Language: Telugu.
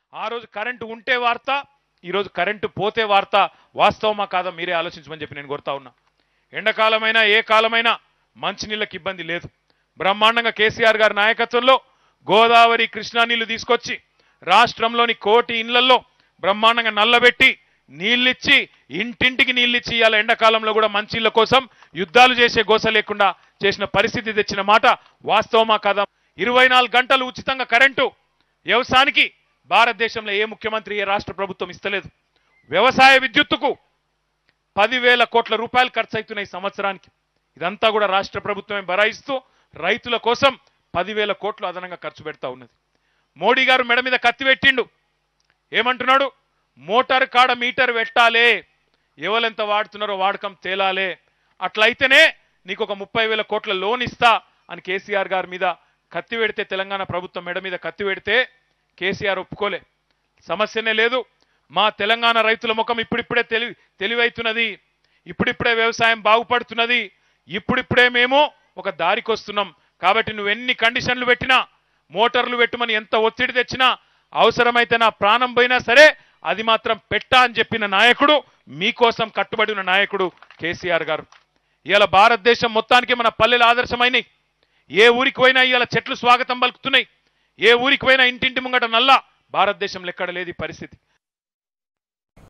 ఆ రోజు కరెంటు ఉంటే వార్త, ఈరోజు కరెంటు పోతే వార్త. వాస్తవమా కాదా మీరే ఆలోచించమని చెప్పి నేను కోరుతా ఉన్నా. ఎండాకాలమైనా ఏ కాలమైనా మంచినీళ్ళకి ఇబ్బంది లేదు. బ్రహ్మాండంగా కేసీఆర్ గారి నాయకత్వంలో గోదావరి కృష్ణా నీళ్లు తీసుకొచ్చి రాష్ట్రంలోని కోటి ఇండ్లలో బ్రహ్మాండంగా నల్లబెట్టి నీళ్ళిచ్చి ఇంటింటికి నీళ్ళిచ్చి ఇవాళ ఎండాకాలంలో కూడా మంచిళ్ళ కోసం యుద్ధాలు చేసే గోస లేకుండా చేసిన పరిస్థితి తెచ్చిన మాట వాస్తవమా కాదా? 24 గంటలు ఉచితంగా కరెంటు వ్యవసాయానికి భారతదేశంలో ఏ ముఖ్యమంత్రి ఏ రాష్ట్ర ప్రభుత్వం ఇస్తలేదు. వ్యవసాయ విద్యుత్తుకు 10,000 కోట్ల రూపాయలు ఖర్చు అవుతున్నాయి సంవత్సరానికి. ఇదంతా కూడా రాష్ట్ర ప్రభుత్వమే భరాయిస్తూ రైతుల కోసం 10,000 కోట్లు అదనంగా ఖర్చు పెడతా ఉన్నది. మోడీ గారు మెడ మీద కత్తి పెట్టిండు. ఏమంటున్నాడు? మోటార్ కాడ మీటర్ పెట్టాలే, ఎవరెంత వాడుతున్నారో వాడకం తేలాలే, అట్లయితేనే నీకు ఒక 30,000 కోట్ల లోన్ ఇస్తా అని కేసీఆర్ గారి మీద కత్తి పెడితే, తెలంగాణ ప్రభుత్వం మెడ మీద కత్తి పెడితే కేసీఆర్ ఒప్పుకోలే. సమస్యనే లేదు, మా తెలంగాణ రైతుల ముఖం ఇప్పుడిప్పుడే తెలివైతున్నది, ఇప్పుడిప్పుడే వ్యవసాయం బాగుపడుతున్నది, ఇప్పుడిప్పుడే మేము ఒక దారికి వస్తున్నాం. కాబట్టి నువ్వు ఎన్ని కండిషన్లు పెట్టినా, మోటార్లు పెట్టమని ఎంత ఒత్తిడి తెచ్చినా, అవసరమైతే నా ప్రాణం పోయినా సరే అది మాత్రం పెట్టా అని చెప్పిన నాయకుడు, మీకోసం కట్టుబడి ఉన్న నాయకుడు కేసీఆర్ గారు. ఇవాళ భారతదేశం మొత్తానికి మన పల్లెలు ఆదర్శమైనవి. ఏ ఊరికి పోయినా ఇవాళ చెట్లు స్వాగతం పలుకుతున్నాయి. ఏ ఊరికి పోయినా ఇంటింటి ముంగట నల్లా. భారతదేశంలో ఎక్కడ లేదు ఈ పరిస్థితి.